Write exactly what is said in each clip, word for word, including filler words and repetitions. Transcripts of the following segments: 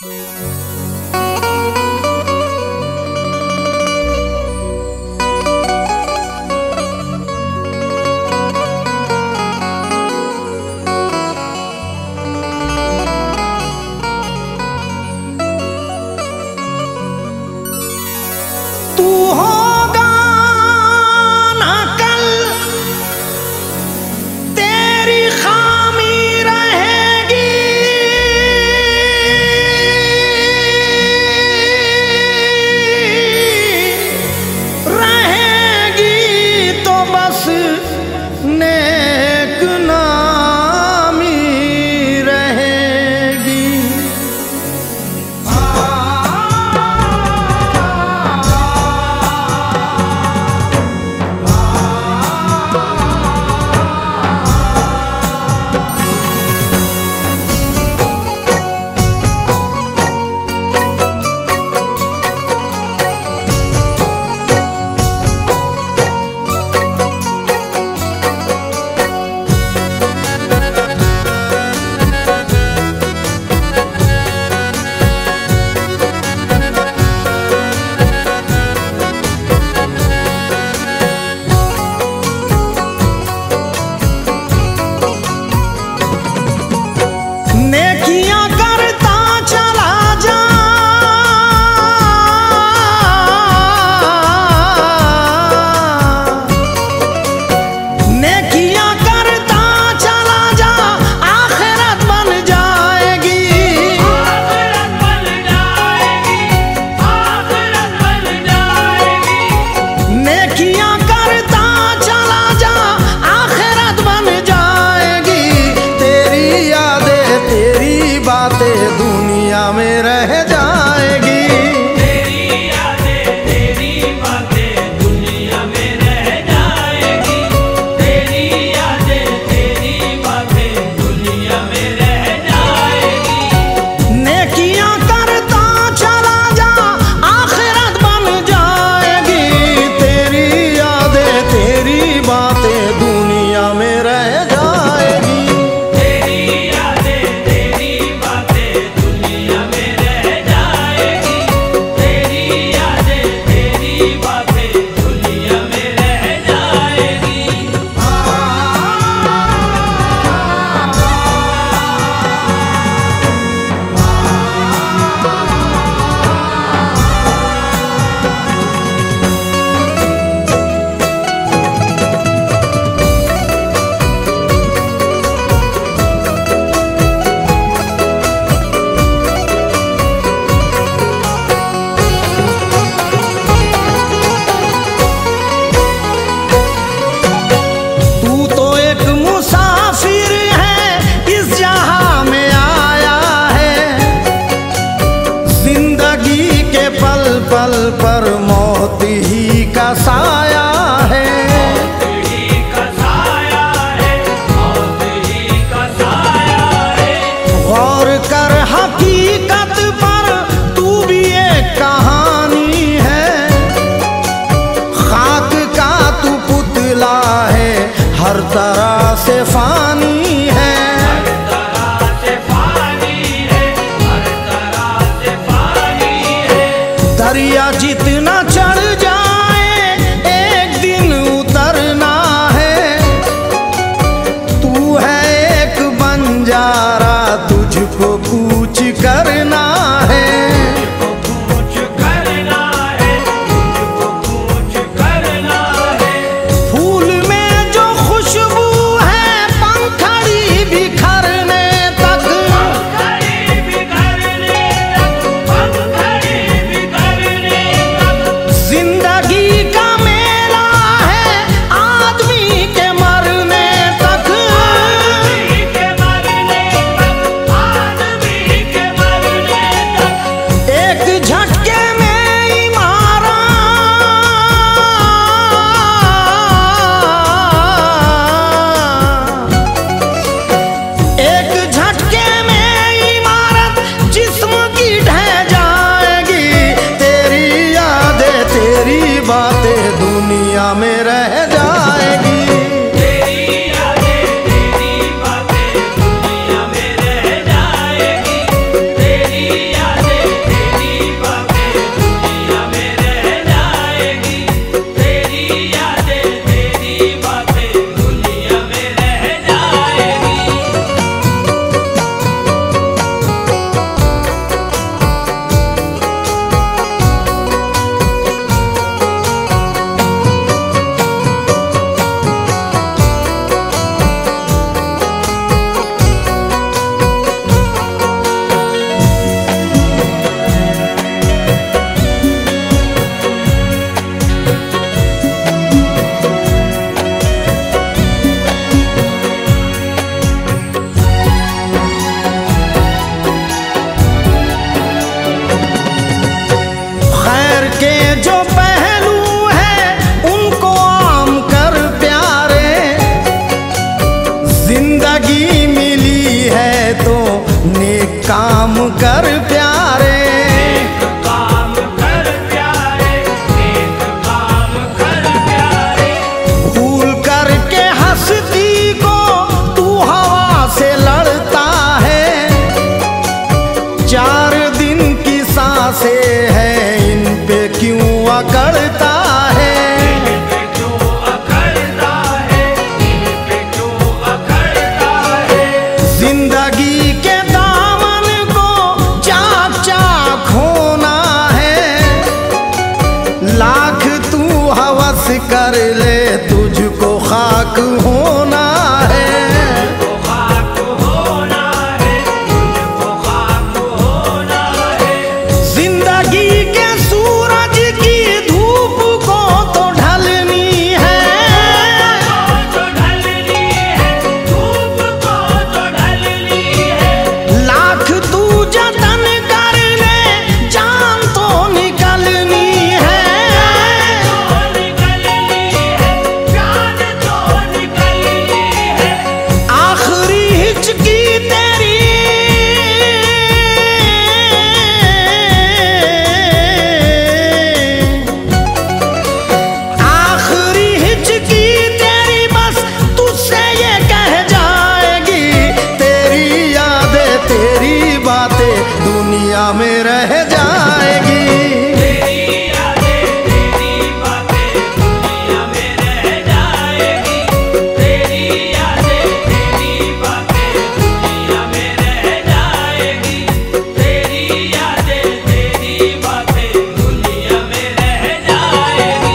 पर मौत ही का साया है, मौत ही का साया है, मौत ही का साया है। गौर कर हकीकत पर तू भी एक कहानी है, खाक का तू पुतला है, हर तरह से फानी है। दरिया जितना चढ़ जाए एक दिन उतरना है, तू है एक बंजारा तुझको कूच करना है। कूच करना है, तुझको कूच करना है। फूल में जो खुशबू है पंखड़ी बिखरने तक, पंखड़ी बिखरने तक, पंखड़ी बिखरने तक। कर प्यारे, नेक काम कर प्यारे, नेक काम कर प्यारे। भूल करके हंसती को तू हवा से लड़ता है, चार दिन की सांसें हैं इन पे क्यों अकड़ता है। जिंदगी के दामन को चाक चाक होना है, लाख तू हवस कर ले तुझको खाक होना है। खाक होना है, तुझको खाक होना है। जिंदगी के सूरज की धूप को तो ढलनी है, तो ढलनी है, धूप को तो ढलनी है। लाख तू जतन कर ले जान तो निकलनी है। तो निकलनी है, जान तो निकलनी है। आखिरी हिचकी तेरी आखिरी हिचकी तेरी बस तुझसे ये कह जाएगी, तेरी यादें तेरी बातें दुनिया में रह जाएगी। तेरी यादें तेरी बातें दुनिया में रह जाएगी। तेरी यादें तेरी बातें दुनिया में रह जाएगी। तेरी यादें तेरी बातें दुनिया में रह जाएगी।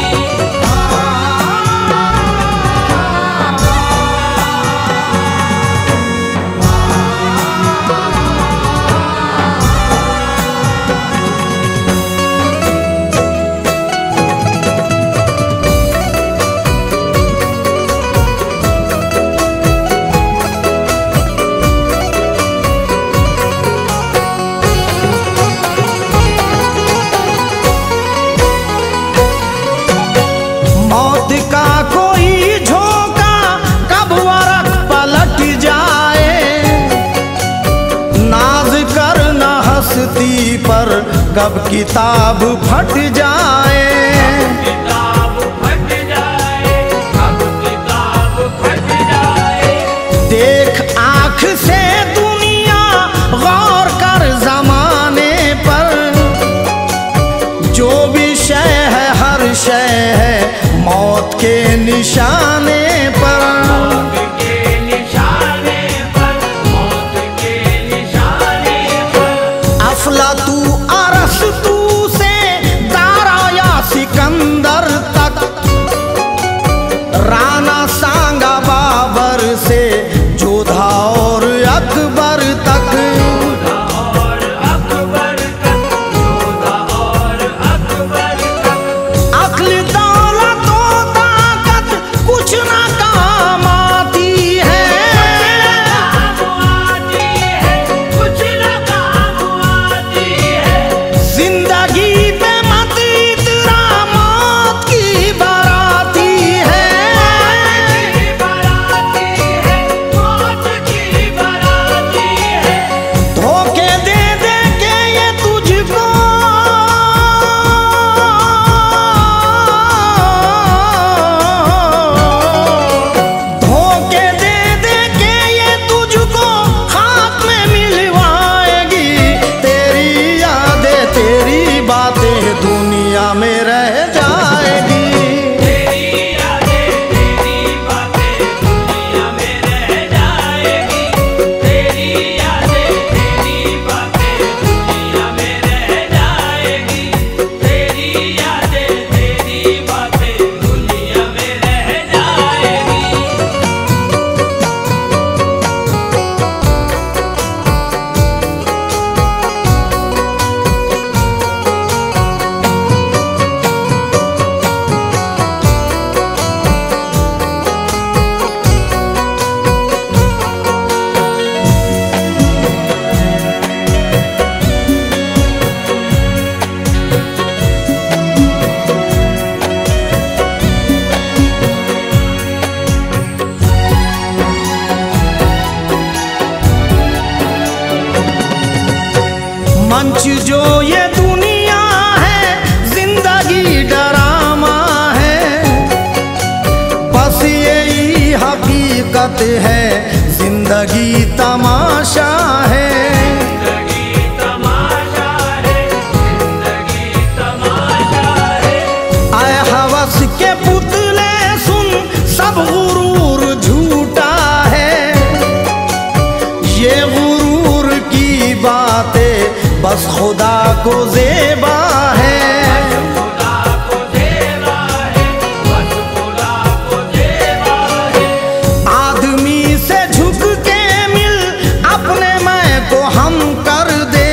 मौत का कोई झोंका कब वरक पलट जाए, नाज कर न हंसती पर कब किताब फट जाए। किताब फट जाए, अब किताब फट जाए। देख आंख से दुनिया गौर कर जमाने पर, जो भी शय है हर शय है मौत के निशाने पर। मौत के निशाने पर, मौत के निशाने पर। अफलातू अरस्तू से दारा या सिकंदर तक, राणा सांगा बाबर से जोधा और अकबर तक। और अकबर तक, योधा और अकबर तक। अक्ल दौलत और ताकत कुछ ना काम आती है, काम आती है, कुछ न काम आती है। जिंदगी जो ये दुनिया है जिंदगी डरामा है, बस यही हकीकत है जिंदगी तमाशा है। जिंदगी तमाशा है, जिंदगी तमाशा है। आए हवस के पुतले सुन, सब गुरूर झूठा है। ये गुरूर की बातें बस खुदा को ज़ेबा है। खुदा को देवा है, बस खुदा को देवा है। आदमी से झुक के मिल, अपने मैं को हम कर दे,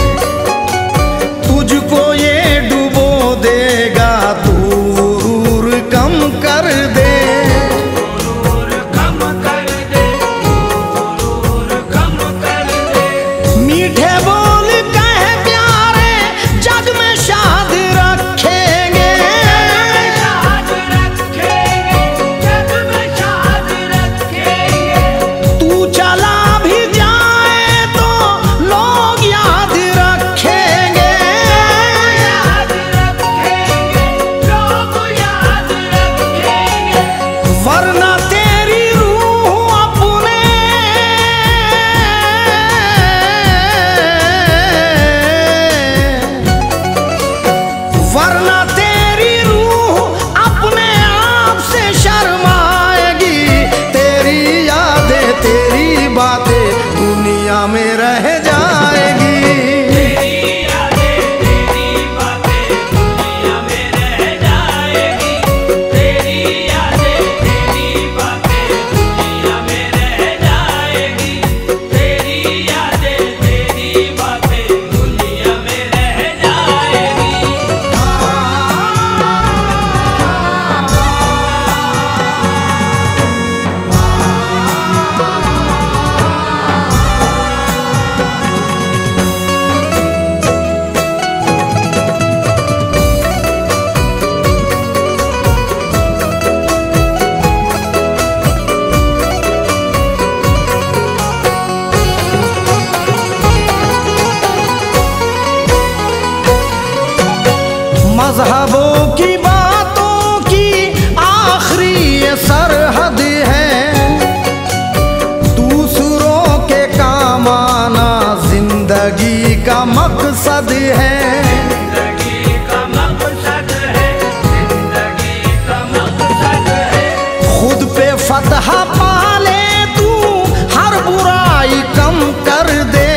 तुझको ये डुबो देगा, तू गुरूर कम कर दे। गुरूर कम कर दे, गुरूर कम कर दे। मीठे बोल कहे प्यारे, जग में शाद रखेंगे। शाद रखेंगे, जग में शाद रखेंगे। तू चला भी जाए तो लोग याद रखेंगे। याद रखेंगे, लोग याद रखेंगे। वरना तेरी रूह अपने वरना तेरी रूह अपने आप से शर्माएगी। तेरी यादें तेरी बातें दुनिया में रह जाएगी। तेरी यादें तेरी बातें दुनिया में रह जाएगी। तेरी यादें तेरी बातें दुनिया में रह जाएगी। तेरी यादें तेरी बातें दुनिया में रह जाएगी। मजहबों की बातों की आखिरी ये सरहद है, दूसरों के काम आना जिंदगी का मकसद है। जिंदगी का मकसद है, जिंदगी का मकसद है। खुद पे फतह पाले तू, हर बुराई कम कर दे।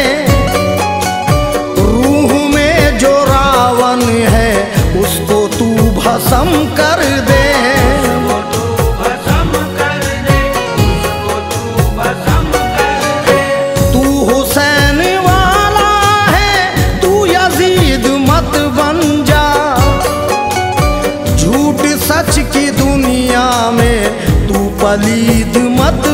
रूह में जो रावण है उसको तू भस्म कर दे। उसको तू भस्म कर दे, उसको तू भस्म कर दे। तू हुसैन वाला है, तू यजीद मत बन जा। झूठ सच की दुनिया में तू पलीद मत